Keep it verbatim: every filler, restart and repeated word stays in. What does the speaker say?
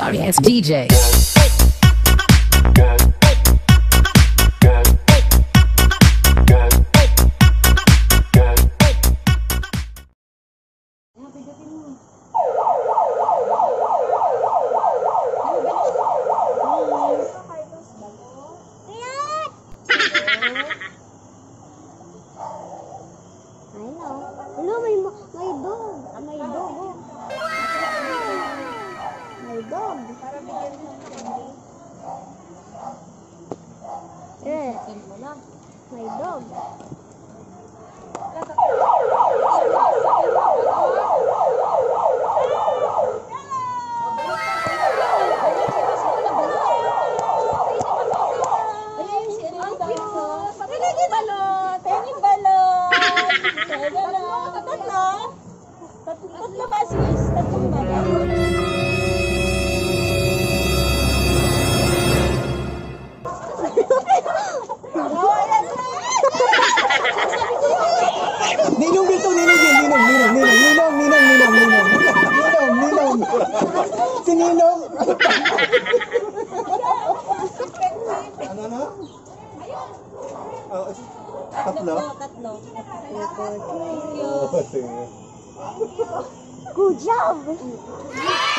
sorry ass D J. Hello, may may dog. May dog. May dog. Para bigyan mo ng candy. Eh, may dog. Tatlo ba sis? Tatlong baba? Ninong dito, ninong dito, ninong, ninong, ninong, ninong, ninong, ninong, ninong, ninong, ninong, si Ninong. Ano na? Tatlo? Tatlo. Thank you. Good job!